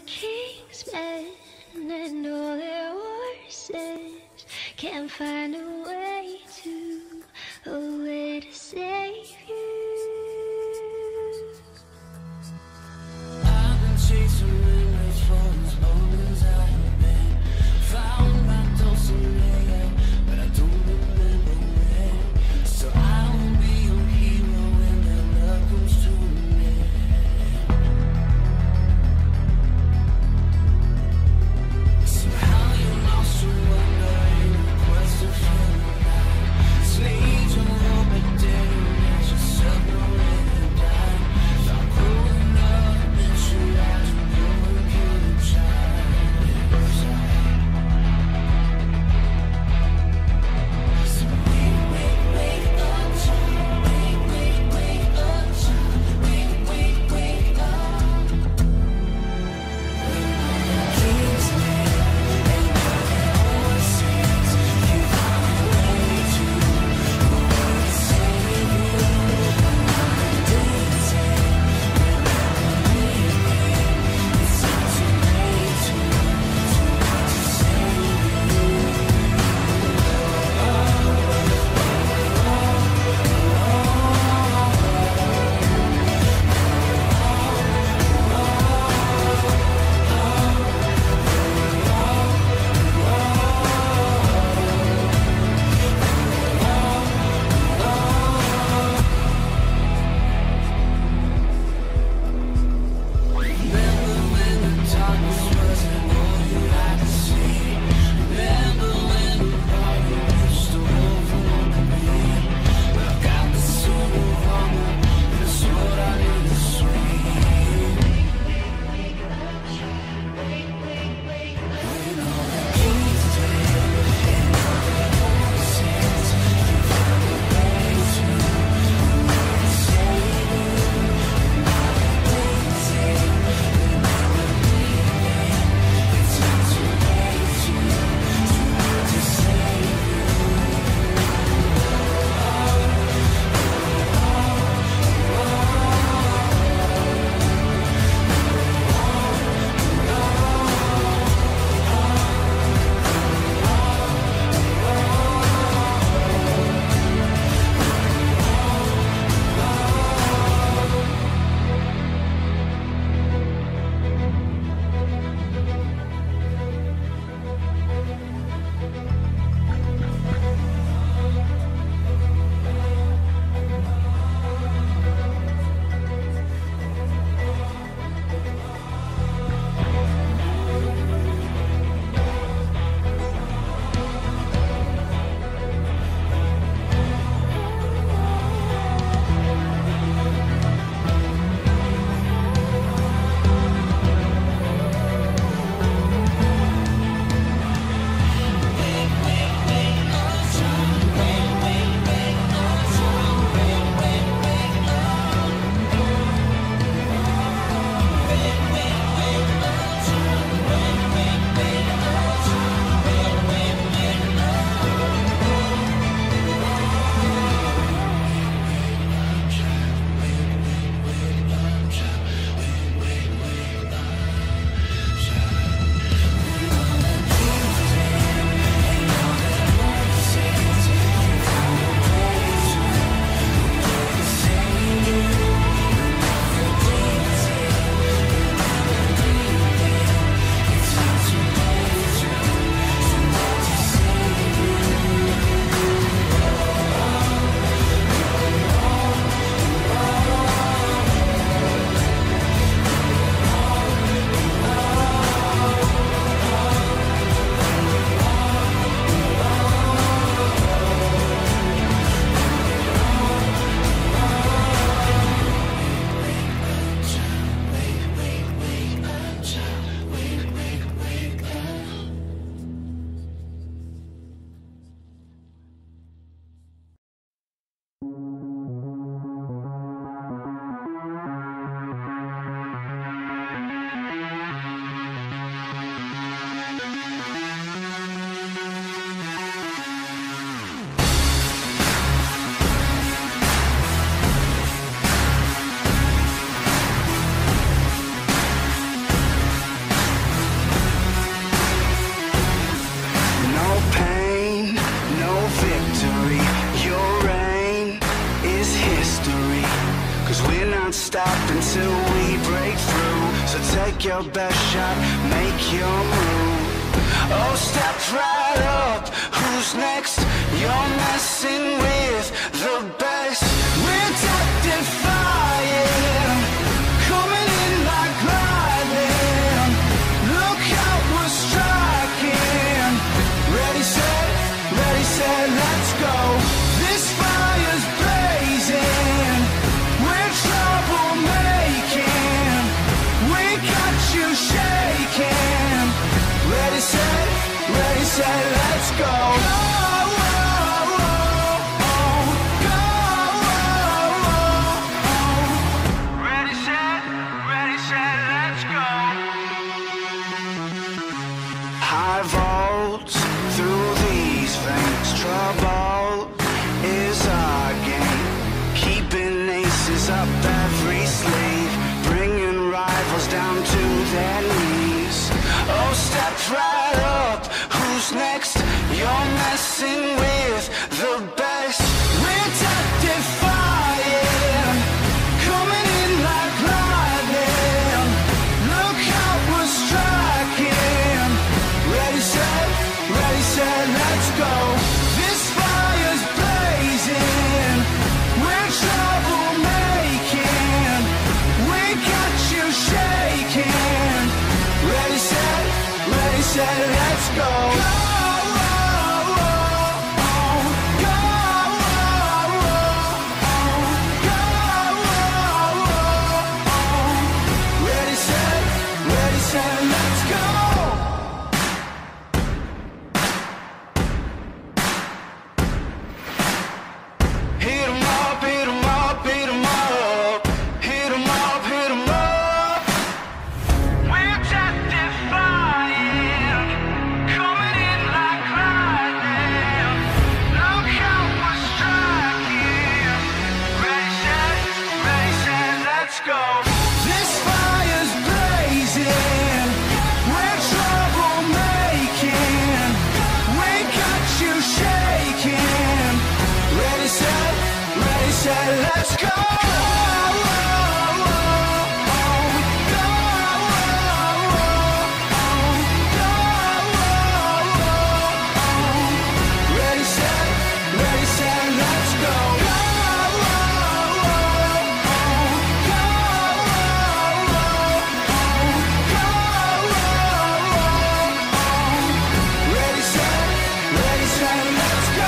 king's men and all their horses can't find a way to save you. I've been chasing memories for as long as I've been found by Dulcinea, but I don't remember when. So I will be your hero when the love comes to an end. Somehow you're lost to wonder in the quest to find stop until we break through. So take your best shot, make your move. Oh, step right up, who's next? You're messing with the best. We're death-defying, coming in like lightning. Look out, we're striking. Ready, set, let's go. This fire's blazing, we're troublemaking. We got you shaking. Ready, set, let's go. Ready, set, let's go. High volts through these veins, trouble is our game. Keeping aces up every sleeve, bringing rivals down to their knees. Oh, step right up, who's next? You're messing with the best. We're death-defying, coming in like lightning. Look out, we're striking. Ready, set, let's go. This fire's blazing, we're troublemaking. We got you shaking. Ready, set, let's go. Ready, set, let's go. Hit 'em up, hit 'em up, hit 'em up. Hit 'em up, hit 'em up. We're death-defying, coming in like lightning. Look how we're striking. Ready, set, let's go. This fire's blazing, we're troublemaking. We got you shaking. Ready, set, let's go. Ready, set, let's go. Ready, set, let's go.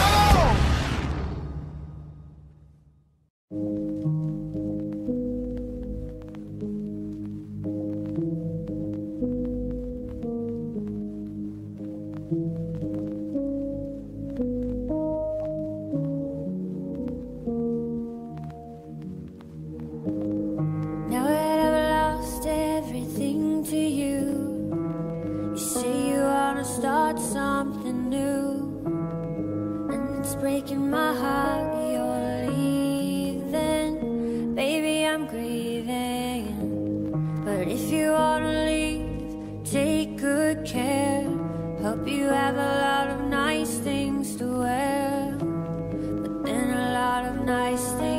Now that I've lost everything to you, you say you wanna start something new, and it's breaking my heart you're leaving. Baby, I'm grieving, but if you wanna leave, take good care. Hope you have a lot of nice things to wear, but then a lot of nice things